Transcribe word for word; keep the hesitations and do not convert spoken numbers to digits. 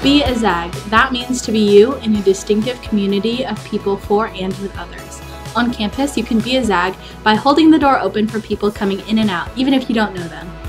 Be a Zag. That means to be you in a distinctive community of people for and with others. On campus, you can be a Zag by holding the door open for people coming in and out, even if you don't know them.